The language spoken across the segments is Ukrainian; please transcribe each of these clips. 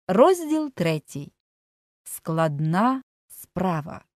Розділ 3. Складна справа.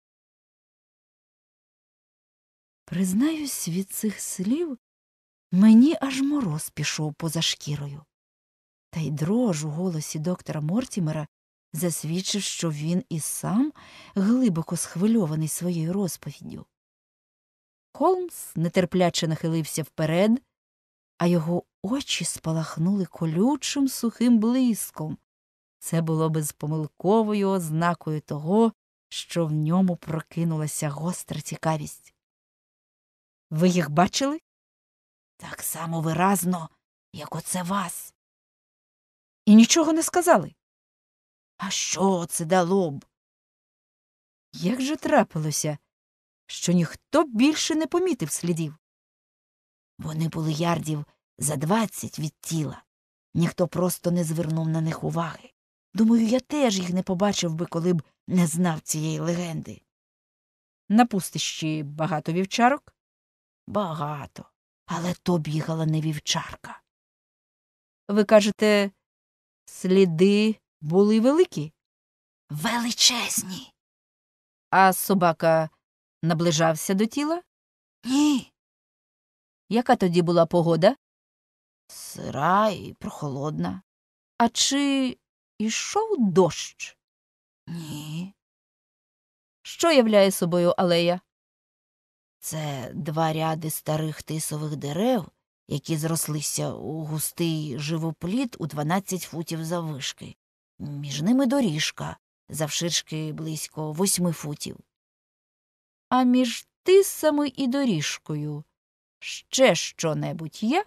Признаюсь, від цих слів мені аж мороз пішов поза шкірою. Та й дрож у голосі доктора Мортімера засвідчив, що він і сам глибоко схвильований своєю розповіддю. Холмс нетерпляче нахилився вперед, а його очі спалахнули колючим сухим блиском. Це було безпомилковою ознакою того, що в ньому прокинулася гостра цікавість. «Ви їх бачили?» «Так само виразно, як оце вас». «І нічого не сказали?» «А що це дало б?» Як же трапилося, що ніхто більше не помітив слідів? Вони були ярдів за 20 від тіла. Ніхто просто не звернув на них уваги. Думаю, я теж їх не побачив би, коли б не знав цієї легенди. На пустищі багато вівчарок? Багато. Але то бігала не вівчарка. Ви кажете, сліди були великі? Величезні. А собака наближався до тіла? Ні. Яка тоді була погода? Сира і прохолодна. А чи ішов дощ? Ні. Що являє собою алея? Це 2 ряди старих тисових дерев, які зрослися у густий живопліт у 12 футів заввишки. Між ними доріжка, завширшки близько 8 футів. А між тисами і доріжкою ще що-небудь є?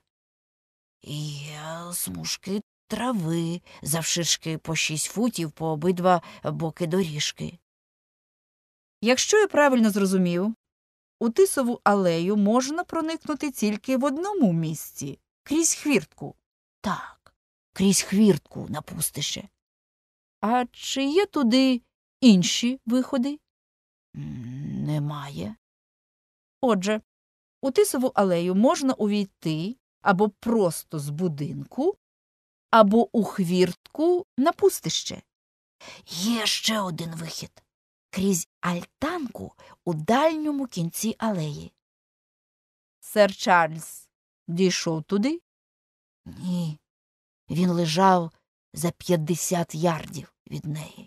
Є смужки трави, завширшки по 6 футів по обидва боки доріжки. Якщо я правильно зрозумів, у тисову алею можна проникнути тільки в одному місці – крізь хвіртку. Так, крізь хвіртку на пустище. А чи є туди інші виходи? Немає. Отже, у тисову алею можна увійти або просто з будинку, або у хвіртку на пустище. Є ще один вихід – крізь альтанку у дальньому кінці алеї. Сер Чарльз дійшов туди? Ні. Він лежав за 50 ярдів від неї.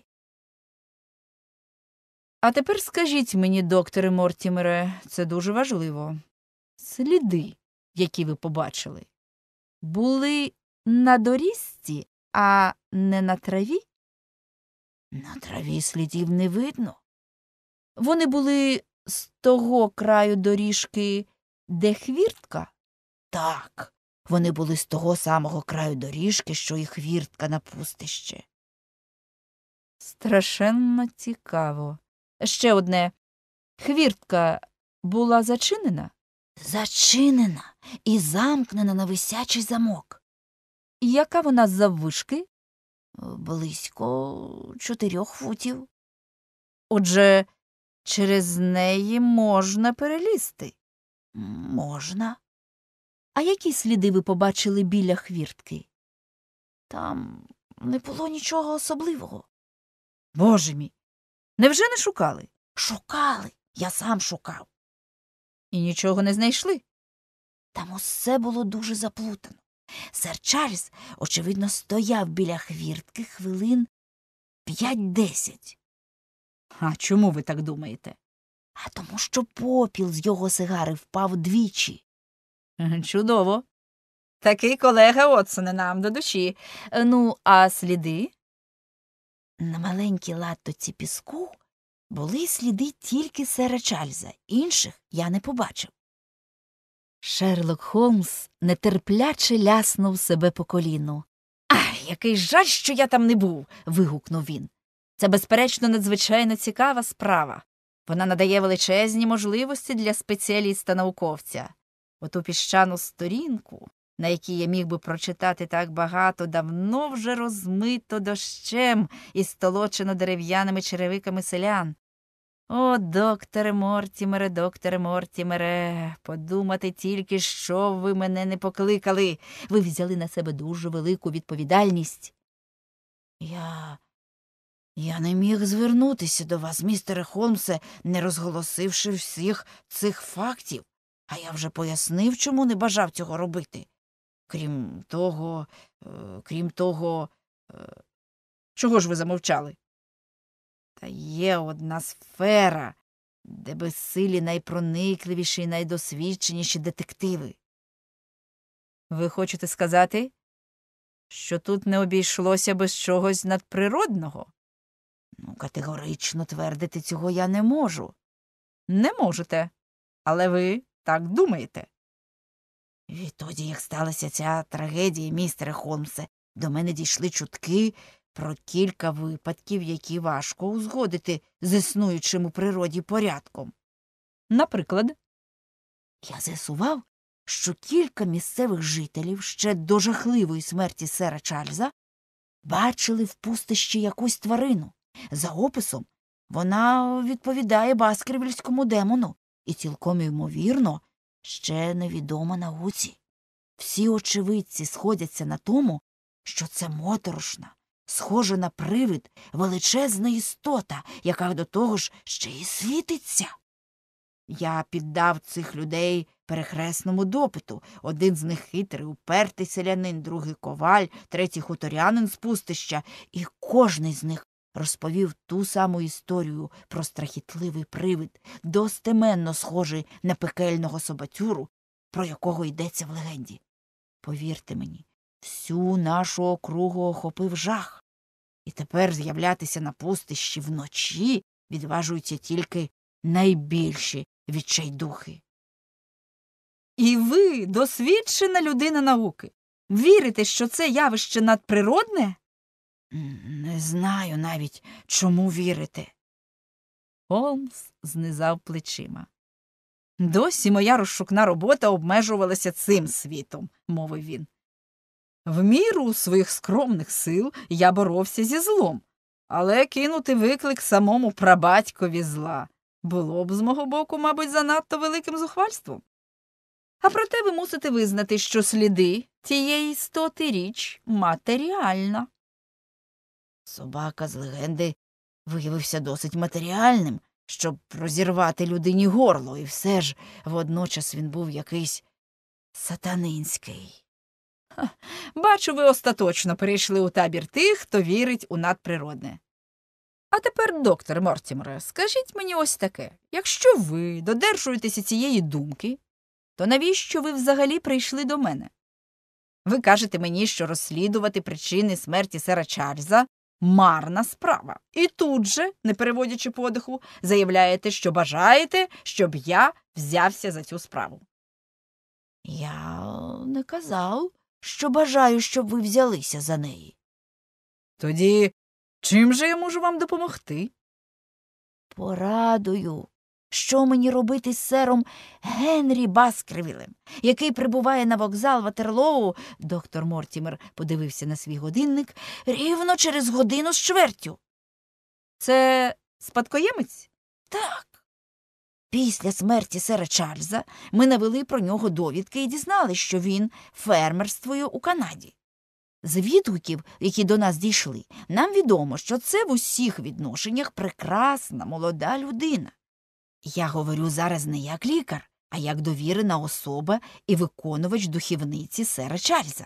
А тепер скажіть мені, докторе Мортімере, це дуже важливо. Сліди, які ви побачили, були на доріжці, а не на траві? На траві слідів не видно. Вони були з того краю доріжки, де хвіртка? Так, вони були з того самого краю доріжки, що і хвіртка на пустище. Страшенно цікаво. Ще одне. Хвіртка була зачинена? Зачинена і замкнена на висячий замок. Яка вона заввишки? Близько 4 футів. Отже, через неї можна перелізти? Можна. А які сліди ви побачили біля хвіртки? Там не було нічого особливого. Боже мій, невже не шукали? Шукали, я сам шукав. І нічого не знайшли? Там усе було дуже заплутано. Сер Чарльз, очевидно, стояв біля хвіртки хвилин 5-10. А чому ви так думаєте? А тому, що попіл з його сигари впав двічі. Чудово. Такий колега Отсоне нам до душі. Ну, а сліди? На маленькій латоці піску були сліди тільки сера Чарльза. Інших я не побачив. Шерлок Холмс нетерпляче ляснув себе по коліну. «Ах, який жаль, що я там не був!» – вигукнув він. «Це, безперечно, надзвичайно цікава справа. Вона надає величезні можливості для спеціаліста-науковця. Оту піщану сторінку, на якій я міг би прочитати так багато, давно вже розмито дощем і столочено дерев'яними черевиками селян. О, докторе Мортімере, подумати тільки, що ви мене не покликали. Ви взяли на себе дуже велику відповідальність. Я не міг звернутися до вас, містере Холмсе, не розголосивши всіх цих фактів, а я вже пояснив, чому не бажав цього робити. Крім того, чого ж ви замовчали? Та є одна сфера, де безсилі найпроникливіші і найдосвідченіші детективи. Ви хочете сказати, що тут не обійшлося без чогось надприродного? Категорично твердити цього я не можу. Не можете, але ви так думаєте. Відтоді, як сталася ця трагедія, містере Холмсе, до мене дійшли чутки про кілька випадків, які важко узгодити з існуючим у природі порядком. Наприклад? Я з'ясував, що кілька місцевих жителів ще до жахливої смерті сера Чарльза бачили в пустищі якусь тварину. За описом, вона відповідає баскервільському демону і цілком ймовірно ще невідома науці. Всі очевидці сходяться на тому, що це моторошна, схожа на привид, величезна істота, яка до того ж ще й світиться. Я піддав цих людей перехресному допиту. Один з них хитрий, упертий селянин, другий коваль, третій хуторянин з пустища, і кожний з них розповів ту саму історію про страхітливий привид, достеменно схожий на пекельного собацюру, про якого йдеться в легенді. Повірте мені, всю нашу округу охопив жах. І тепер з'являтися на пустищі вночі відважуються тільки найбільші відчайдухи. І ви, досвідчена людина науки, вірите, що це явище надприродне? Не знаю навіть, чому вірити. Холмс знизав плечима. Досі моя розшукна робота обмежувалася цим світом, мовив він. В міру своїх скромних сил я боровся зі злом, але кинути виклик самому прабатькові зла було б з мого боку, мабуть, занадто великим зухвальством. А проте ви мусите визнати, що сліди тієї істоти річ матеріальна. Собака з легенди виявився досить матеріальним, щоб розірвати людині горло, і все ж водночас він був якийсь сатанинський. Бачу, ви остаточно перейшли у табір тих, хто вірить у надприродне. А тепер, доктор Мортімере, скажіть мені ось таке. Якщо ви додержуєтеся цієї думки, то навіщо ви взагалі прийшли до мене? Ви кажете мені, що розслідувати причини смерті сера Чарльза – марна справа. І тут же, не переводячи подиху, заявляєте, що бажаєте, щоб я взявся за цю справу. Я не казав, що бажаю, щоб ви взялися за неї. Тоді чим же я можу вам допомогти? Порадою. Що мені робити з сером Генрі Баскервілем, який прибуває на вокзал Ватерлоу, доктор Мортімер подивився на свій годинник, рівно через годину з чвертю. Це спадкоємець? Так. Після смерті сера Чарльза ми навели про нього довідки і дізналися, що він фермерствує у Канаді. З відгуків, які до нас дійшли, нам відомо, що це в усіх відношеннях прекрасна, молода людина. Я говорю зараз не як лікар, а як довірена особа і виконувач духівниці сера Чарльза.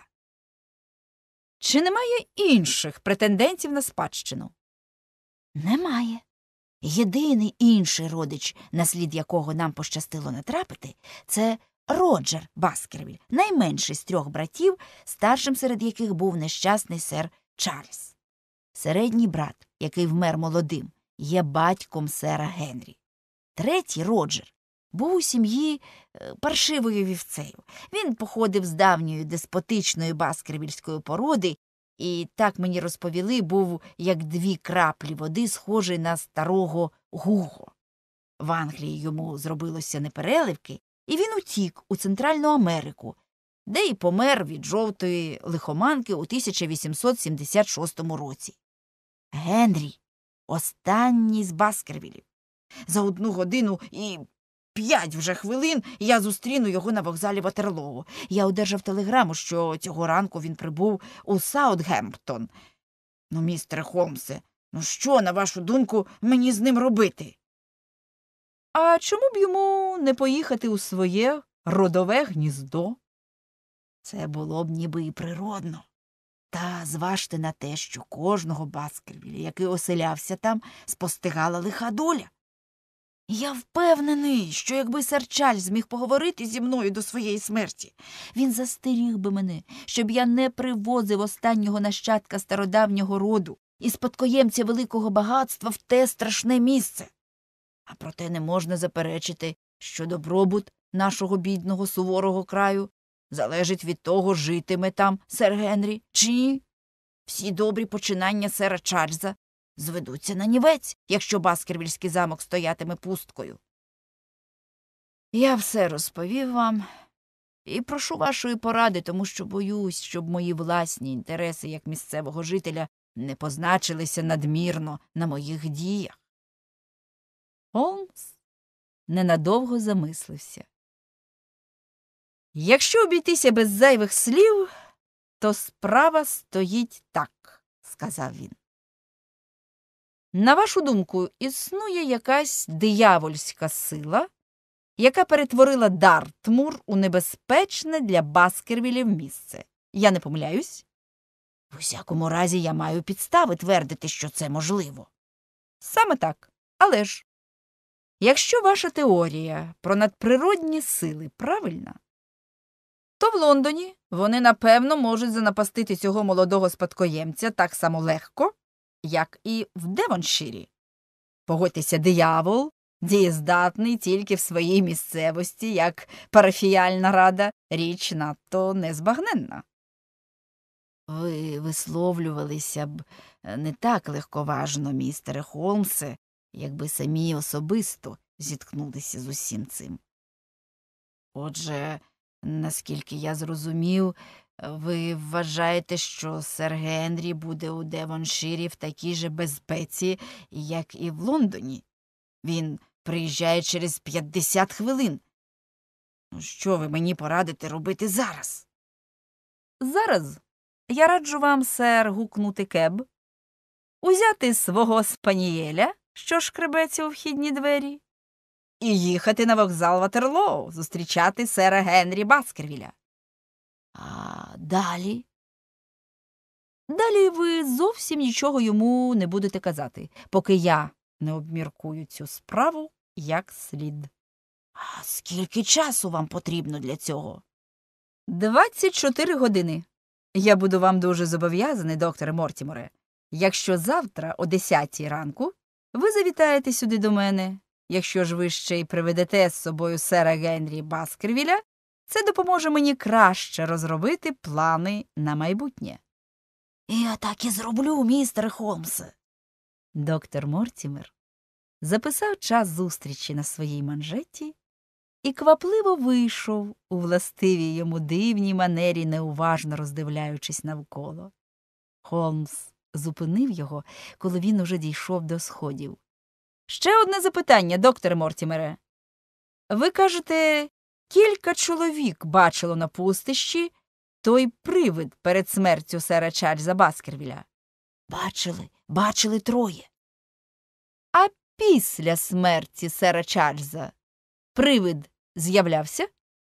Чи немає інших претендентів на спадщину? Немає. Єдиний інший родич, на слід якого нам пощастило натрапити, це Роджер Баскервіль, найменший з 3 братів, старшим серед яких був нещасний сер Чарльз. Середній брат, який вмер молодим, є батьком сера Генрі. Третій, Роджер, був у сім'ї паршивою вівцею. Він походив з давньої деспотичної баскервільської породи і, так мені розповіли, був як 2 краплі води, схожий на старого Гуго. В Англії йому зробилося непереливки, і він утік у Центральну Америку, де й помер від жовтої лихоманки у 1876 році. Генрі – останній з Баскервілів. За 1 годину і 5 вже хвилин я зустріну його на вокзалі Ватерлоу. Я одержав телеграму, що цього ранку він прибув у Саутгемптон. Ну, містере Холмсе, ну що, на вашу думку, мені з ним робити? А чому б йому не поїхати у своє родове гніздо? Це було б ніби і природно. Та зважте на те, що кожного Баскервіля, який оселявся там, спостигала лиха доля. Я впевнений, що якби сер Чарльз зміг поговорити зі мною до своєї смерті, він застеріг би мене, щоб я не привозив останнього нащадка стародавнього роду і спадкоємця великого багатства в те страшне місце. А проте не можна заперечити, що добробут нашого бідного суворого краю залежить від того, житиме там сер Генрі чи ні. Всі добрі починання сера Чарльза зведуться на нівець, якщо Баскервільський замок стоятиме пусткою. Я все розповів вам і прошу вашої поради, тому що боюсь, щоб мої власні інтереси як місцевого жителя не позначилися надмірно на моїх діях. Холмс ненадовго замислився. Якщо обійтися без зайвих слів, то справа стоїть так, сказав він. На вашу думку, існує якась диявольська сила, яка перетворила Дартмур у небезпечне для Баскервілів місце. Я не помиляюсь? В усякому разі, я маю підстави твердити, що це можливо. Саме так. Але ж, якщо ваша теорія про надприродні сили правильна, то в Лондоні вони, напевно, можуть занапастити цього молодого спадкоємця так само легко, як і в Девонширі. Погодьтеся, диявол дієздатний тільки в своїй місцевості, як парафіяльна рада, річ надто незбагненна. Ви висловлювалися б не так легковажно, містере Холмсе, якби самі особисто зіткнулися з усім цим. Отже, наскільки я зрозумів, ви вважаєте, що сер Генрі буде у Девонширі в такій же безпеці, як і в Лондоні? Він приїжджає через 50 хвилин. Ну, що ви мені порадите робити зараз? Зараз я раджу вам, сер, гукнути кеб, узяти свого спанієля, що шкребеться у вхідні двері, і їхати на вокзал Ватерлоу, зустрічати сера Генрі Баскервіля. А далі? Далі ви зовсім нічого йому не будете казати, поки я не обміркую цю справу як слід. А скільки часу вам потрібно для цього? 24 години. Я буду вам дуже зобов'язаний, докторе Мортімере, якщо завтра о 10 ранку ви завітаєте сюди до мене. Якщо ж ви ще й приведете з собою сера Генрі Баскервіля, це допоможе мені краще розробити плани на майбутнє. Я так і зроблю, містере Холмсе. Доктор Мортімер записав час зустрічі на своїй манжеті і квапливо вийшов у властивій йому дивній манері, неуважно роздивляючись навколо. Холмс зупинив його, коли він уже дійшов до сходів. Ще одне запитання, докторе Мортімере. Ви кажете, кілька чоловік бачило на пустищі той привид перед смертю сера Чарльза Баскервіля? Бачили 3. А після смерті сера Чарльза привид з'являвся?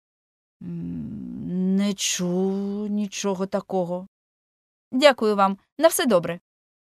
Не чув нічого такого. Дякую вам. На все добре.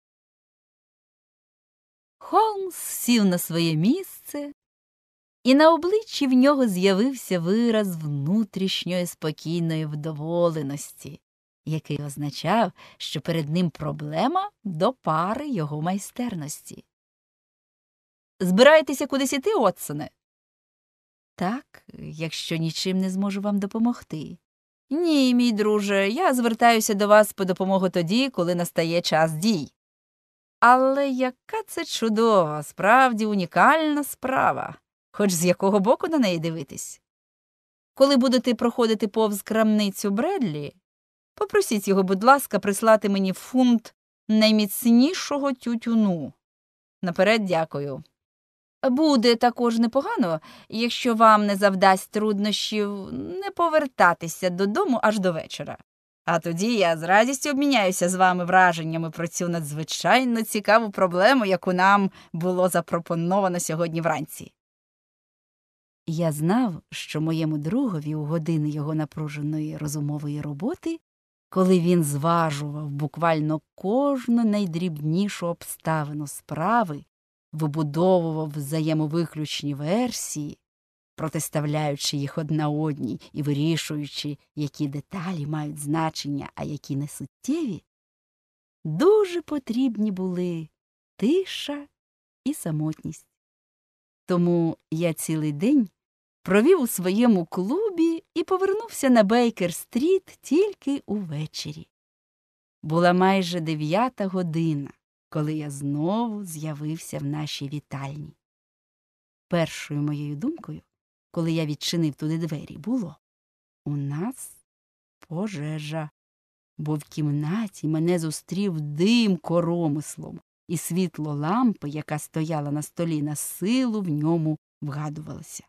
Холмс сів на своє місце, і на обличчі в нього з'явився вираз внутрішньої спокійної вдоволеності, який означав, що перед ним проблема до пари його майстерності. Збираєтеся кудись іти, Отсоне? Так, якщо нічим не зможу вам допомогти. Ні, мій друже, я звертаюся до вас по допомогу тоді, коли настає час дій. Але яка це чудова, справді унікальна справа, хоч з якого боку на неї дивитись. Коли будете проходити повз крамницю Бредлі, попросіть його, будь ласка, прислати мені фунт найміцнішого тютюну. Наперед дякую. Буде також непогано, якщо вам не завдасть труднощів не повертатися додому аж до вечора. А тоді я з радістю обміняюся з вами враженнями про цю надзвичайно цікаву проблему, яку нам було запропоновано сьогодні вранці. Я знав, що моєму другові у години його напруженої розумової роботи, коли він зважував буквально кожну найдрібнішу обставину справи, вибудовував взаємовиключні версії, протиставляючи їх одна одній і вирішуючи, які деталі мають значення, а які не суттєві, дуже потрібні були тиша і самотність. Тому я цілий день провів у своєму клубі і повернувся на Бейкер-стріт тільки увечері. Була майже 9 година, коли я знову з'явився в нашій вітальні. Першою моєю думкою, коли я відчинив туди двері, було: у нас пожежа, бо в кімнаті мене зустрів дим коромислом, і світло лампи, яка стояла на столі, на силу в ньому вгадувалося.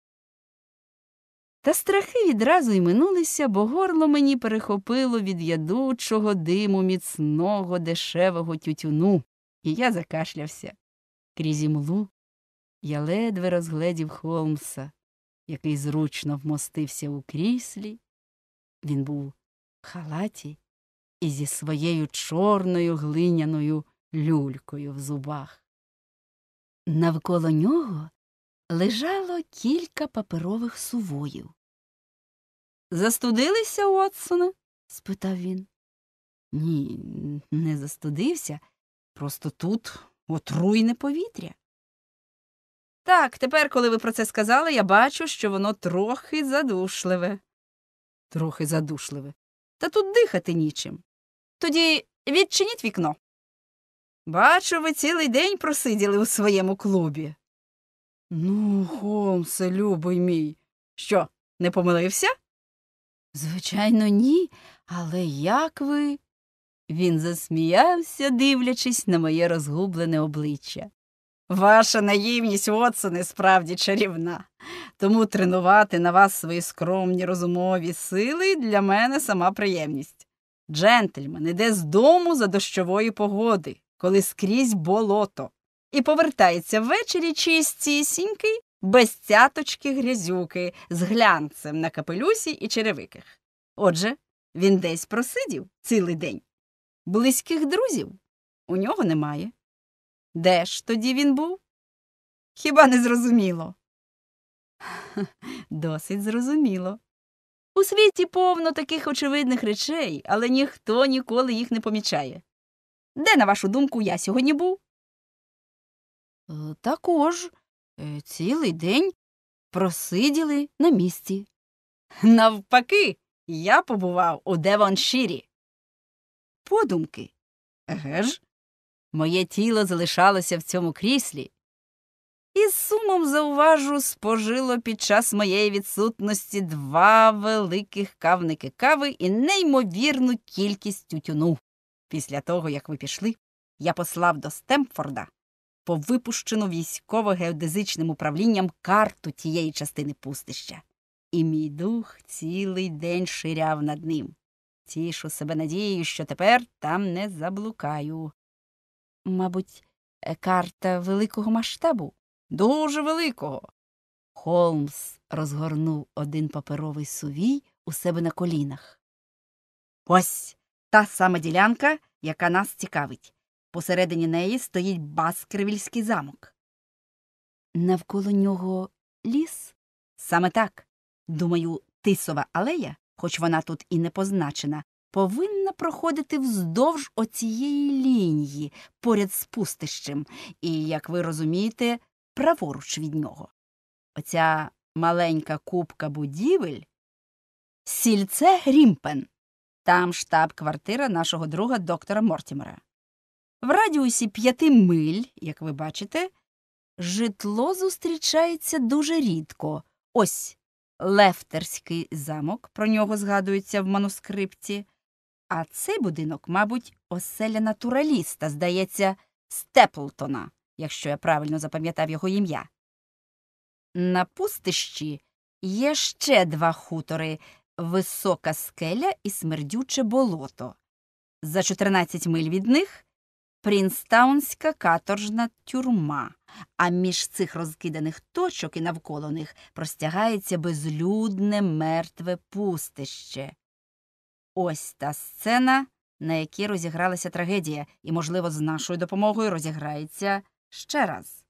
Та страхи відразу й минулися, бо горло мені перехопило від ядучого диму міцного дешевого тютюну, і я закашлявся. Крізь імлу я ледве розгледів Холмса, який зручно вмостився у кріслі. Він був в халаті і зі своєю чорною глиняною люлькою в зубах. Навколо нього лежало кілька паперових сувоїв. «Застудилися, Уотсоне?» – спитав він. Ні, не застудився, просто тут отруйне повітря. Так, тепер, коли ви про це сказали, я бачу, що воно трохи задушливе. Трохи задушливе. Та тут дихати нічим. Тоді відчиніть вікно. Бачу, ви цілий день просиділи у своєму клубі. Ну, Холмсе, любий мій. Що, не помилився? Звичайно, ні, але як ви? Він засміявся, дивлячись на моє розгублене обличчя. Ваша наївність, Уотсоне, справді чарівна. Тому тренувати на вас свої скромні розумові сили для мене сама приємність. Джентльмен іде з дому за дощової погоди, коли скрізь болото, і повертається ввечері чистісінький, без цяточки грязюки, з глянцем на капелюсі і черевиках. Отже, він десь просидів цілий день. Близьких друзів у нього немає. Де ж тоді він був? Хіба не зрозуміло? Досить зрозуміло. У світі повно таких очевидних речей, але ніхто ніколи їх не помічає. Де, на вашу думку, я сьогодні був? Також цілий день просиділи на місці. Навпаки, я побував у Девонширі. Подумки. Еге ж? Моє тіло залишалося в цьому кріслі. І з сумом, зауважу, спожило під час моєї відсутності 2 великих кавники кави і неймовірну кількість тютюну. Після того, як ви пішли, я послав до Стемпфорда по випущену військово-геодезичним управлінням карту тієї частини пустища. І мій дух цілий день ширяв над ним. Тішу себе надією, що тепер там не заблукаю. Мабуть, карта великого масштабу? Дуже великого. Холмс розгорнув один паперовий сувій у себе на колінах. Ось та сама ділянка, яка нас цікавить. Посередині неї стоїть Баскервільський замок. Навколо нього ліс? Саме так. Думаю, Тисова алея, хоч вона тут і не позначена, повинна проходити вздовж оцієї лінії, поряд з пустищем, і, як ви розумієте, праворуч від нього. Оця маленька купка будівель – сільце Грімпен. Там штаб-квартира нашого друга доктора Мортімера. В радіусі 5 миль, як ви бачите, житло зустрічається дуже рідко. Ось Лефтерський замок, про нього згадується в манускрипті. А цей будинок, мабуть, оселя натураліста, здається, Степлтона, якщо я правильно запам'ятав його ім'я. На пустищі є ще 2 хутори, висока скеля і смердюче болото. За 14 миль від них – Принстаунська каторжна тюрма, а між цих розкиданих точок і навколо них простягається безлюдне мертве пустище. Ось та сцена, на якій розігралася трагедія, і, можливо, з нашою допомогою розіграється ще раз.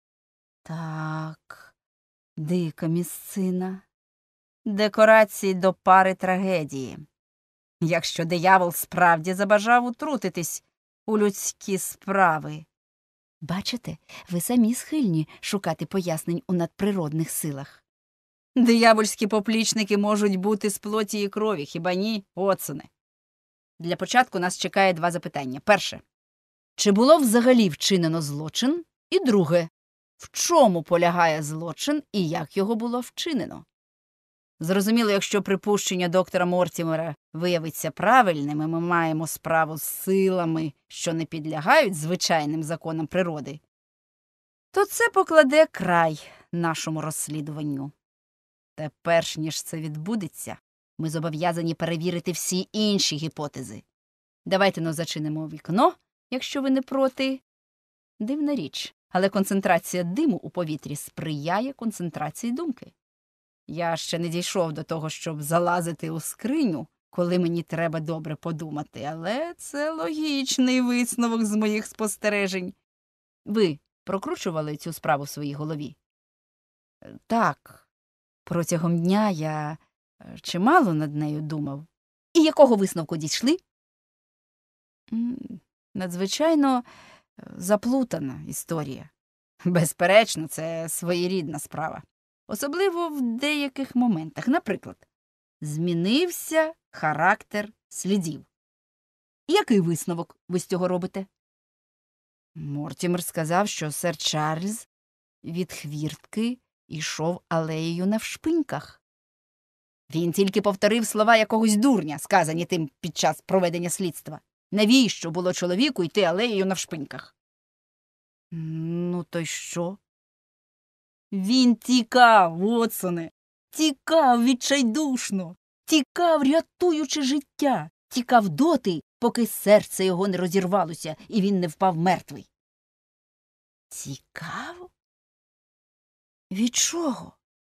Так, дика місцина. Декорації до пари трагедії. Якщо диявол справді забажав утрутитись у людські справи. Бачите, ви самі схильні шукати пояснень у надприродних силах. Диявольські поплічники можуть бути з плоті і крові, хіба ні, Вотсоне? Для початку нас чекає 2 запитання. Перше. Чи було взагалі вчинено злочин? І друге. В чому полягає злочин і як його було вчинено? Зрозуміло, якщо припущення доктора Мортімера виявиться правильним, і ми маємо справу з силами, що не підлягають звичайним законам природи, то це покладе край нашому розслідуванню. Та перш ніж це відбудеться, ми зобов'язані перевірити всі інші гіпотези. Давайте-но зачинимо вікно, якщо ви не проти. Дивна річ, але концентрація диму у повітрі сприяє концентрації думки. Я ще не дійшов до того, щоб залазити у скриню, коли мені треба добре подумати, але це логічний висновок з моїх спостережень. Ви прокручували цю справу в своїй голові? Так. Протягом дня я чимало над нею думав. І якого висновку дійшли? Надзвичайно заплутана історія. Безперечно, це своєрідна справа. Особливо в деяких моментах. Наприклад, змінився характер слідів. Який висновок ви з цього робите? Мортімер сказав, що сер Чарльз від хвіртки йшов алеєю навшпиньках. Він тільки повторив слова якогось дурня, сказані тим під час проведення слідства. Навіщо було чоловіку йти алеєю навшпиньках? Ну, то й що? Він тікав, Вотсоне, тікав відчайдушно, тікав, рятуючи життя, тікав доти, поки серце його не розірвалося і він не впав мертвий. Тікав? Від чого?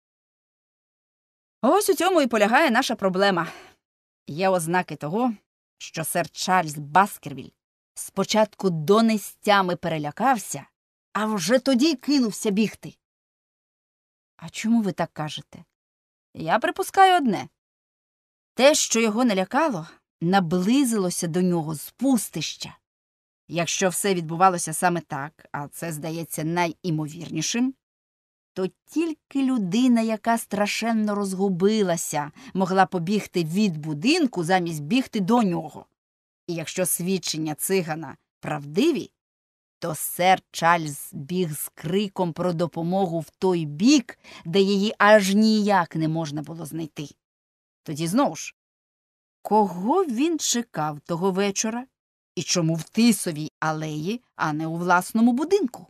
Ось у цьому і полягає наша проблема. Є ознаки того, що сер Чарльз Баскервіль спочатку донестями перелякався, а вже тоді кинувся бігти. А чому ви так кажете? Я припускаю одне. Те, що його налякало, наблизилося до нього з пустища. Якщо все відбувалося саме так, а це здається найімовірнішим, то тільки людина, яка страшенно розгубилася, могла побігти від будинку замість бігти до нього. І якщо свідчення цигана правдиві, то сер Чарльз біг з криком про допомогу в той бік, де її аж ніяк не можна було знайти. Тоді знову ж, кого він чекав того вечора і чому в Тисовій алеї, а не у власному будинку?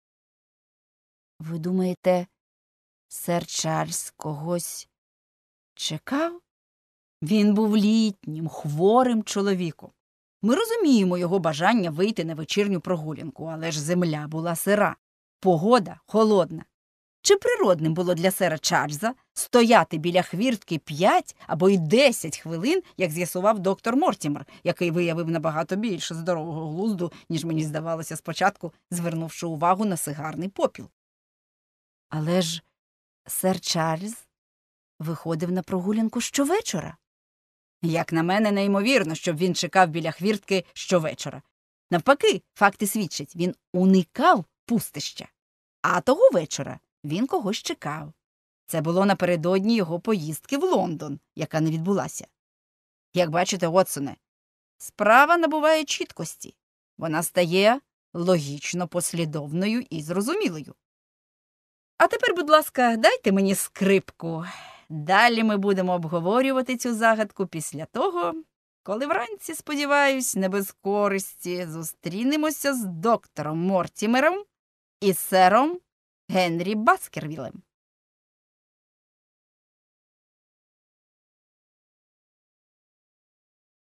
Ви думаєте, сер Чарльз когось чекав? Він був літнім, хворим чоловіком. Ми розуміємо його бажання вийти на вечірню прогулянку, але ж земля була сира, погода холодна. Чи природним було для сера Чарльза стояти біля хвіртки 5 або й 10 хвилин, як з'ясував доктор Мортімер, який виявив набагато більше здорового глузду, ніж мені здавалося спочатку, звернувши увагу на сигарний попіл? Але ж сер Чарльз виходив на прогулянку щовечора. Як на мене, неймовірно, щоб він чекав біля хвіртки щовечора. Навпаки, факти свідчать, він уникав пустища. А того вечора він когось чекав. Це було напередодні його поїздки в Лондон, яка не відбулася. Як бачите, Вотсоне, справа набуває чіткості. Вона стає логічно послідовною і зрозумілою. А тепер, будь ласка, дайте мені скрипку. Далі ми будемо обговорювати цю загадку після того, коли вранці, сподіваюсь, не без користі зустрінемося з доктором Мортімером і сером Генрі Баскервілем.